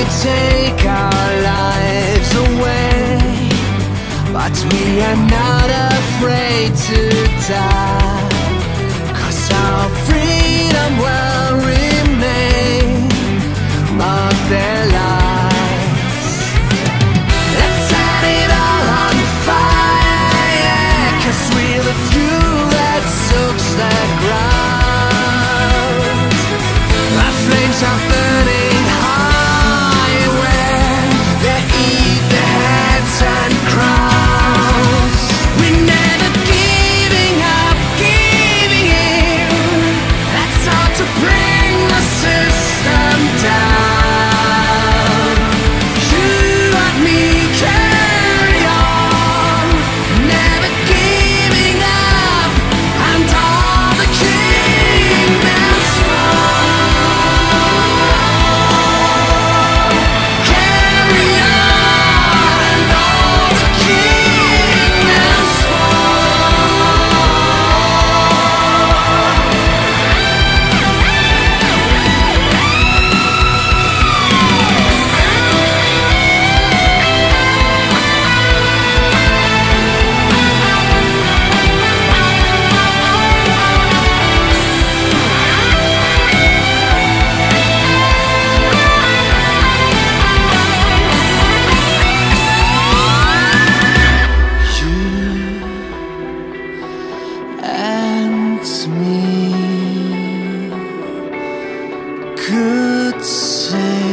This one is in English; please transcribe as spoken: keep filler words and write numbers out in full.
take our lives away, but we are not afraid to die, 'cause our freedom will remain on their lives. Let's set it all on fire, 'cause we're the fuel that soaks the ground. Our flames are burning high when they eat their heads and crowns. We're never giving up, giving in. That's how to bring the system down. You and me carry on, never giving up, and all the kingdoms fall. Carry on, and all the kingdoms fall. You and me could say